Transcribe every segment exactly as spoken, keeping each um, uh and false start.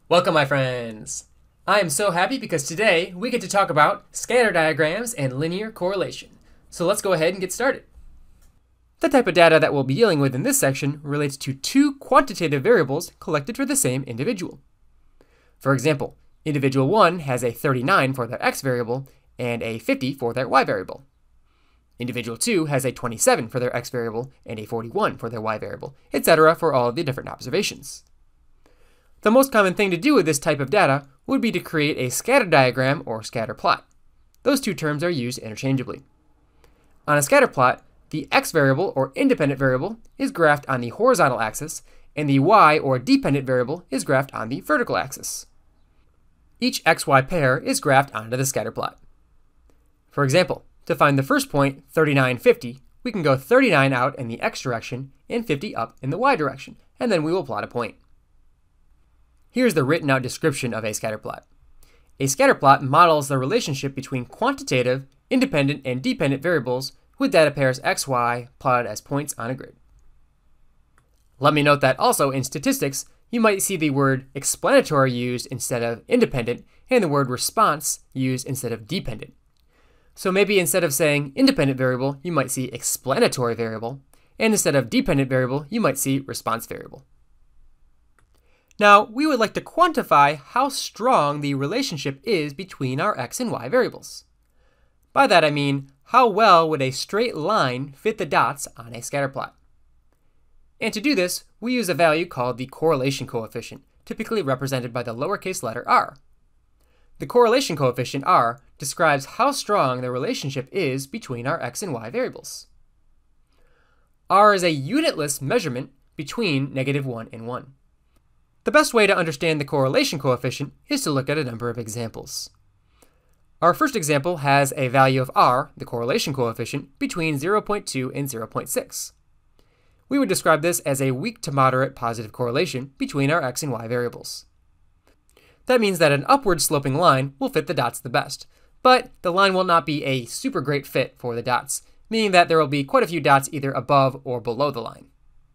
Welcome, my friends! I am so happy because today we get to talk about scatter diagrams and linear correlation. So let's go ahead and get started. The type of data that we'll be dealing with in this section relates to two quantitative variables collected for the same individual. For example, individual one has a thirty-nine for their x variable and a fifty for their y variable. Individual two has a twenty-seven for their x variable and a forty-one for their y variable, et cetera for all of the different observations. The most common thing to do with this type of data would be to create a scatter diagram or scatter plot. Those two terms are used interchangeably. On a scatter plot, the x variable or independent variable is graphed on the horizontal axis, and the y or dependent variable is graphed on the vertical axis. Each xy pair is graphed onto the scatter plot. For example, to find the first point, thirty-nine, fifty, we can go thirty-nine out in the x direction and fifty up in the y direction, and then we will plot a point. Here's the written out description of a scatterplot. A scatterplot models the relationship between quantitative, independent, and dependent variables with data pairs x, y plotted as points on a grid. Let me note that also in statistics, you might see the word explanatory used instead of independent, and the word response used instead of dependent. So maybe instead of saying independent variable, you might see explanatory variable, and instead of dependent variable, you might see response variable. Now, we would like to quantify how strong the relationship is between our x and y variables. By that I mean, how well would a straight line fit the dots on a scatterplot? And to do this, we use a value called the correlation coefficient, typically represented by the lowercase letter r. The correlation coefficient r describes how strong the relationship is between our x and y variables. R is a unitless measurement between negative one and one. The best way to understand the correlation coefficient is to look at a number of examples. Our first example has a value of r, the correlation coefficient, between zero point two and zero point six. We would describe this as a weak to moderate positive correlation between our x and y variables. That means that an upward sloping line will fit the dots the best, but the line will not be a super great fit for the dots, meaning that there will be quite a few dots either above or below the line.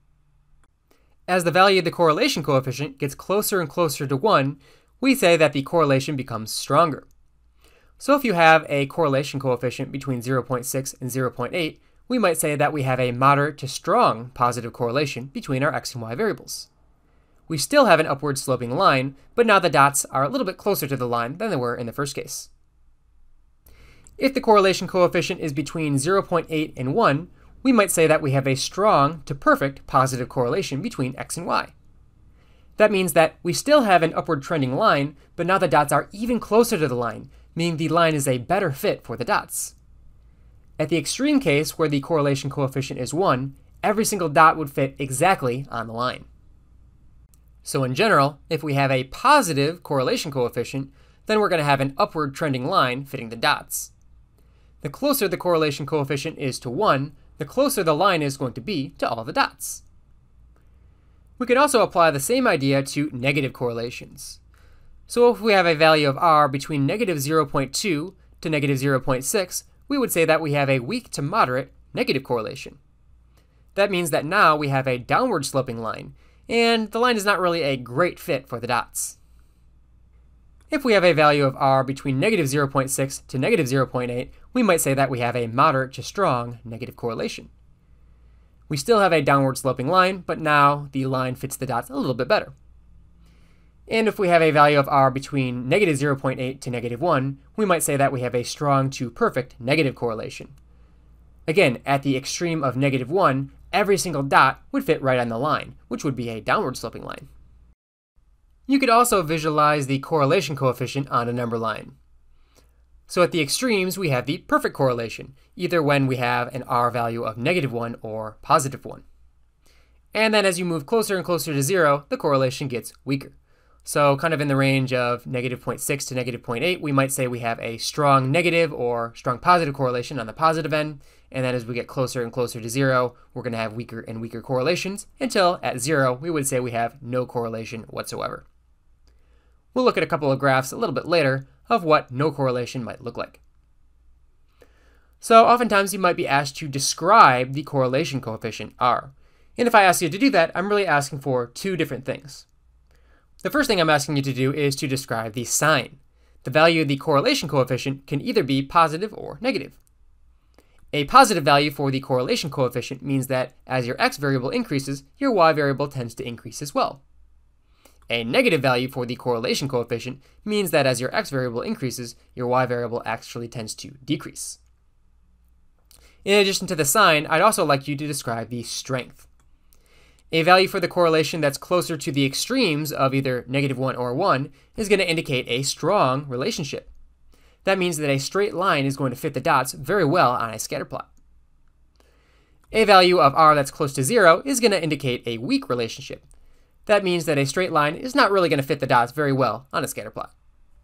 As the value of the correlation coefficient gets closer and closer to one, we say that the correlation becomes stronger. So if you have a correlation coefficient between zero point six and zero point eight, we might say that we have a moderate to strong positive correlation between our x and y variables. We still have an upward sloping line, but now the dots are a little bit closer to the line than they were in the first case. If the correlation coefficient is between zero point eight and one, we might say that we have a strong to perfect positive correlation between x and y. That means that we still have an upward trending line, but now the dots are even closer to the line, meaning the line is a better fit for the dots. At the extreme case where the correlation coefficient is one, every single dot would fit exactly on the line. So in general, if we have a positive correlation coefficient, then we're going to have an upward trending line fitting the dots. The closer the correlation coefficient is to one, the closer the line is going to be to all the dots. We can also apply the same idea to negative correlations. So if we have a value of r between negative zero point two to negative zero point six, we would say that we have a weak to moderate negative correlation. That means that now we have a downward sloping line, and the line is not really a great fit for the dots. If we have a value of r between negative zero point six to negative zero point eight, we might say that we have a moderate to strong negative correlation. We still have a downward sloping line, but now the line fits the dots a little bit better. And if we have a value of r between negative zero point eight to negative one, we might say that we have a strong to perfect negative correlation. Again, at the extreme of negative one, every single dot would fit right on the line, which would be a downward sloping line. You could also visualize the correlation coefficient on a number line. So at the extremes, we have the perfect correlation, either when we have an r value of negative one or positive one. And then as you move closer and closer to zero, the correlation gets weaker. So kind of in the range of negative zero point six to negative zero point eight, we might say we have a strong negative or strong positive correlation on the positive end. And then as we get closer and closer to zero, we're going to have weaker and weaker correlations until at zero, we would say we have no correlation whatsoever. We'll look at a couple of graphs a little bit later of what no correlation might look like. So oftentimes you might be asked to describe the correlation coefficient r. And if I ask you to do that, I'm really asking for two different things. The first thing I'm asking you to do is to describe the sign. The value of the correlation coefficient can either be positive or negative. A positive value for the correlation coefficient means that as your x variable increases, your y variable tends to increase as well. A negative value for the correlation coefficient means that as your x variable increases, your y variable actually tends to decrease. In addition to the sign, I'd also like you to describe the strength. A value for the correlation that's closer to the extremes of either negative one or one is going to indicate a strong relationship. That means that a straight line is going to fit the dots very well on a scatter plot. A value of r that's close to zero is going to indicate a weak relationship. That means that a straight line is not really going to fit the dots very well on a scatter plot.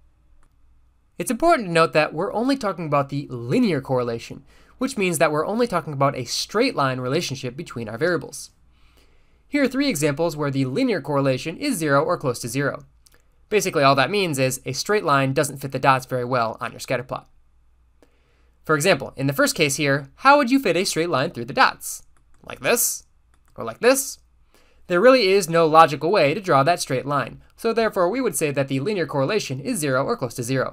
It's important to note that we're only talking about the linear correlation, which means that we're only talking about a straight line relationship between our variables. Here are three examples where the linear correlation is zero or close to zero. Basically, all that means is a straight line doesn't fit the dots very well on your scatter plot. For example, in the first case here, how would you fit a straight line through the dots? Like this? Or like this? There really is no logical way to draw that straight line, so therefore we would say that the linear correlation is zero or close to zero.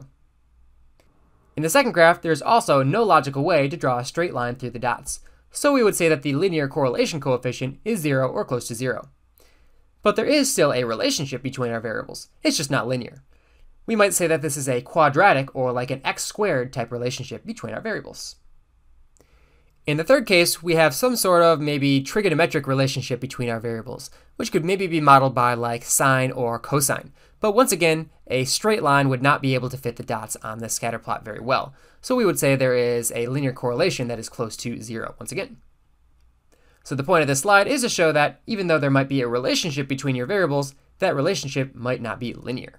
In the second graph, there's also no logical way to draw a straight line through the dots, so we would say that the linear correlation coefficient is zero or close to zero. But there is still a relationship between our variables. It's just not linear. We might say that this is a quadratic or like an x squared type relationship between our variables. In the third case, we have some sort of maybe trigonometric relationship between our variables, which could maybe be modeled by like sine or cosine. But once again, a straight line would not be able to fit the dots on this scatter plot very well. So we would say there is a linear correlation that is close to zero once again. So the point of this slide is to show that even though there might be a relationship between your variables, that relationship might not be linear.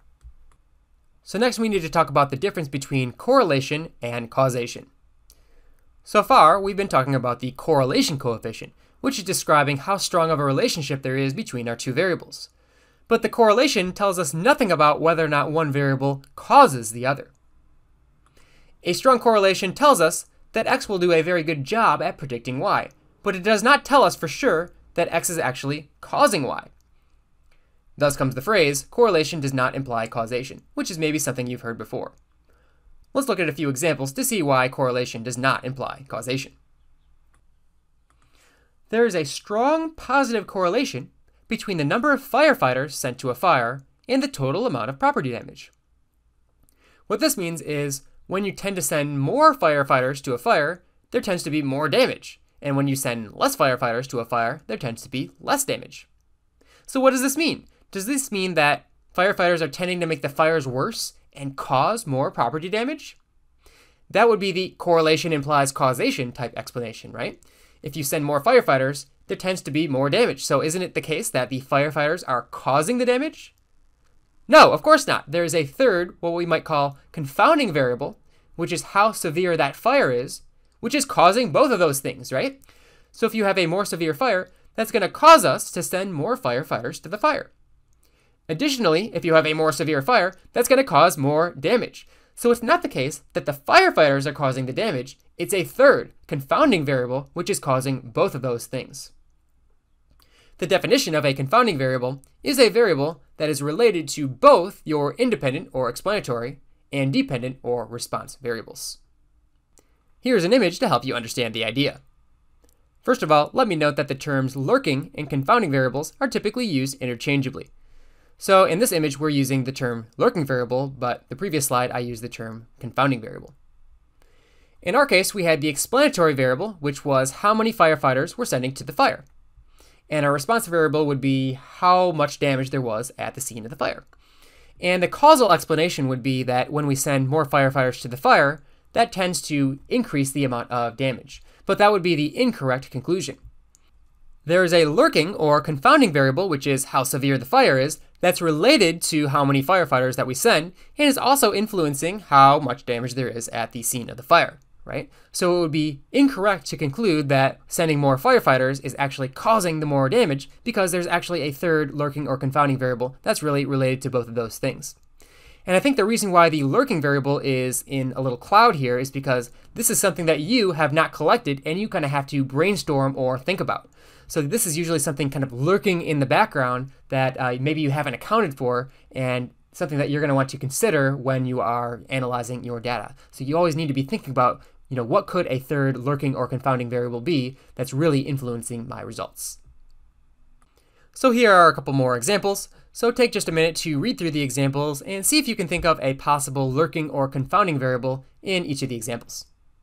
So next we need to talk about the difference between correlation and causation. So far, we've been talking about the correlation coefficient, which is describing how strong of a relationship there is between our two variables. But the correlation tells us nothing about whether or not one variable causes the other. A strong correlation tells us that x will do a very good job at predicting y, but it does not tell us for sure that x is actually causing y. Thus comes the phrase, correlation does not imply causation, which is maybe something you've heard before. Let's look at a few examples to see why correlation does not imply causation. There is a strong positive correlation between the number of firefighters sent to a fire and the total amount of property damage. What this means is when you tend to send more firefighters to a fire, there tends to be more damage. And when you send less firefighters to a fire, there tends to be less damage. So what does this mean? Does this mean that firefighters are tending to make the fires worse and cause more property damage? That would be the correlation implies causation type explanation, right? If you send more firefighters, there tends to be more damage. So isn't it the case that the firefighters are causing the damage? No, of course not. There is a third, what we might call confounding variable, which is how severe that fire is, which is causing both of those things, right? So if you have a more severe fire, that's going to cause us to send more firefighters to the fire. Additionally, if you have a more severe fire, that's going to cause more damage. So it's not the case that the firefighters are causing the damage, it's a third, confounding variable, which is causing both of those things. The definition of a confounding variable is a variable that is related to both your independent or explanatory and dependent or response variables. Here's an image to help you understand the idea. First of all, let me note that the terms lurking and confounding variables are typically used interchangeably. So in this image, we're using the term lurking variable, but the previous slide, I used the term confounding variable. In our case, we had the explanatory variable, which was how many firefighters we're sending to the fire. And our response variable would be how much damage there was at the scene of the fire. And the causal explanation would be that when we send more firefighters to the fire, that tends to increase the amount of damage. But that would be the incorrect conclusion. There is a lurking or confounding variable, which is how severe the fire is, that's related to how many firefighters that we send, and is also influencing how much damage there is at the scene of the fire, right? So it would be incorrect to conclude that sending more firefighters is actually causing the more damage, because there's actually a third lurking or confounding variable that's really related to both of those things. And I think the reason why the lurking variable is in a little cloud here is because this is something that you have not collected and you kind of have to brainstorm or think about. So this is usually something kind of lurking in the background that uh, maybe you haven't accounted for, and something that you're going to want to consider when you are analyzing your data. So you always need to be thinking about, you know, what could a third lurking or confounding variable be that's really influencing my results. So here are a couple more examples. So take just a minute to read through the examples and see if you can think of a possible lurking or confounding variable in each of the examples.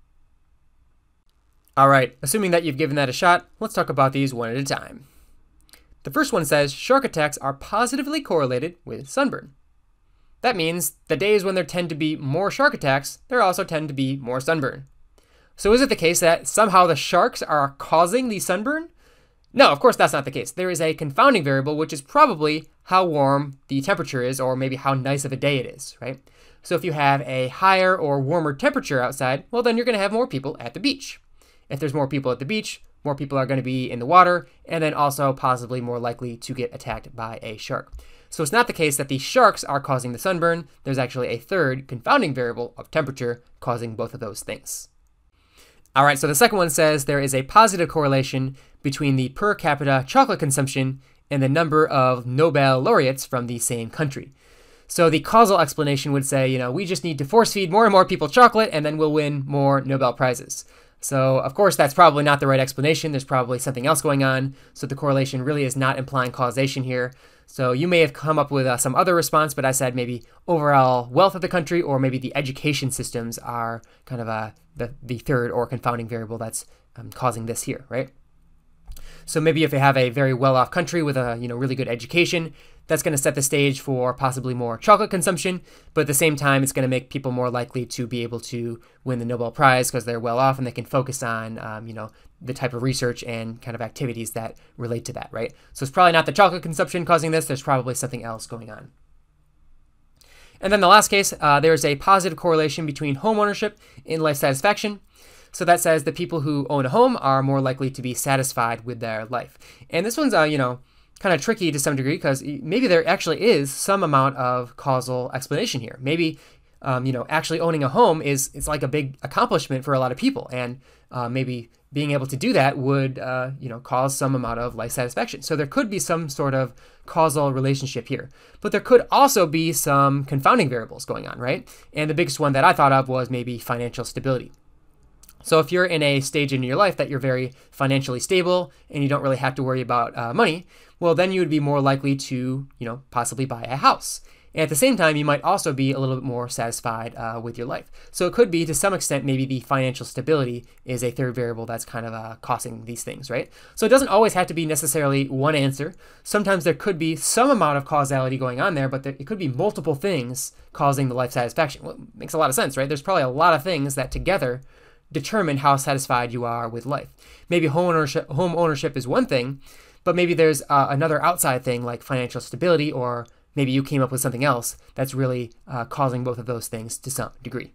All right, assuming that you've given that a shot, let's talk about these one at a time. The first one says shark attacks are positively correlated with sunburn. That means the days when there tend to be more shark attacks, there also tend to be more sunburn. So is it the case that somehow the sharks are causing the sunburn? No, of course that's not the case. There is a confounding variable, which is probably how warm the temperature is, or maybe how nice of a day it is, right? So if you have a higher or warmer temperature outside, well, then you're going to have more people at the beach. If there's more people at the beach, more people are going to be in the water, and then also possibly more likely to get attacked by a shark. So it's not the case that the sharks are causing the sunburn. There's actually a third confounding variable of temperature causing both of those things. All right, so the second one says there is a positive correlation between the per capita chocolate consumption and the number of Nobel laureates from the same country. So the causal explanation would say, you know, we just need to force feed more and more people chocolate, and then we'll win more Nobel Prizes. So, of course, that's probably not the right explanation. There's probably something else going on. So the correlation really is not implying causation here. So you may have come up with uh, some other response, but I said maybe overall wealth of the country, or maybe the education systems are kind of uh, the, the third or confounding variable that's um, causing this here, right? So maybe if you have a very well-off country with a you know really good education, that's going to set the stage for possibly more chocolate consumption, but at the same time, it's going to make people more likely to be able to win the Nobel Prize because they're well off and they can focus on um, you know the type of research and kind of activities that relate to that, right? So it's probably not the chocolate consumption causing this. There's probably something else going on. And then the last case, uh, there's a positive correlation between home ownership and life satisfaction. So that says the people who own a home are more likely to be satisfied with their life. And this one's, uh, you know, kind of tricky to some degree because maybe there actually is some amount of causal explanation here. Maybe, um, you know, actually owning a home is it's like a big accomplishment for a lot of people, and uh, maybe being able to do that would, uh, you know, cause some amount of life satisfaction. So there could be some sort of causal relationship here, but there could also be some confounding variables going on, right? And the biggest one that I thought of was maybe financial stability. So if you're in a stage in your life that you're very financially stable and you don't really have to worry about uh, money, well, then you would be more likely to, you know, possibly buy a house. And at the same time, you might also be a little bit more satisfied uh, with your life. So it could be, to some extent, maybe the financial stability is a third variable that's kind of uh, causing these things, right? So it doesn't always have to be necessarily one answer. Sometimes there could be some amount of causality going on there, but there, it could be multiple things causing the life satisfaction. Well, it makes a lot of sense, right? There's probably a lot of things that together determine how satisfied you are with life. Maybe home ownership, home ownership is one thing, but maybe there's uh, another outside thing like financial stability, or maybe you came up with something else that's really uh, causing both of those things to some degree.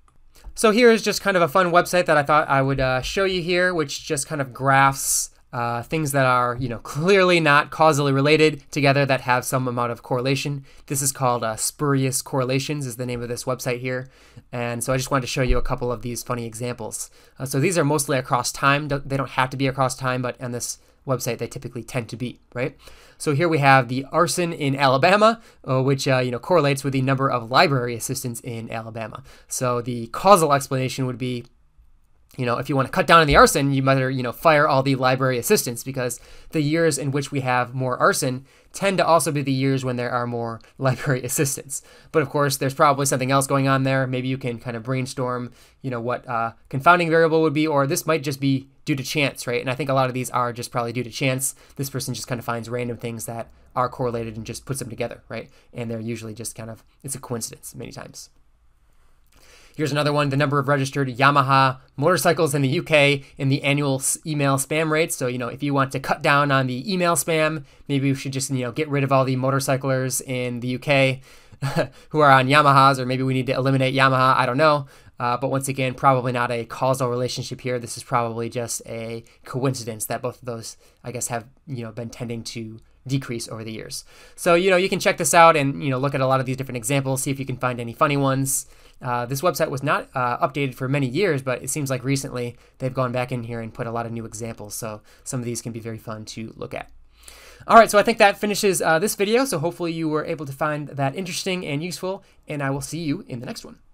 So here is just kind of a fun website that I thought I would uh, show you here, which just kind of graphs uh, things that are, you know, clearly not causally related together that have some amount of correlation. This is called uh, Spurious Correlations is the name of this website here. And so I just wanted to show you a couple of these funny examples. Uh, so these are mostly across time. They don't have to be across time, but on this website they typically tend to be, right? So here we have the arson in Alabama, uh, which uh, you know correlates with the number of library assistants in Alabama. So the causal explanation would be, you know, if you want to cut down on the arson, you better, you know, fire all the library assistants, because the years in which we have more arson tend to also be the years when there are more library assistants. But of course, there's probably something else going on there. Maybe you can kind of brainstorm, you know, what uh, confounding variable would be, or this might just be due to chance, right? And I think a lot of these are just probably due to chance. This person just kind of finds random things that are correlated and just puts them together, right? And they're usually just kind of, it's a coincidence many times. Here's another one, the number of registered Yamaha motorcycles in the U K in the annual email spam rates. So, you know, if you want to cut down on the email spam, maybe we should just, you know, get rid of all the motorcyclers in the U K who are on Yamahas, or maybe we need to eliminate Yamaha. I don't know. Uh, but once again, probably not a causal relationship here. This is probably just a coincidence that both of those, I guess, have, you know, been tending to decrease over the years. So, you know, you can check this out and, you know, look at a lot of these different examples, see if you can find any funny ones. Uh, this website was not uh, updated for many years, but it seems like recently they've gone back in here and put a lot of new examples. So some of these can be very fun to look at. All right, so I think that finishes uh, this video. So hopefully you were able to find that interesting and useful, and I will see you in the next one.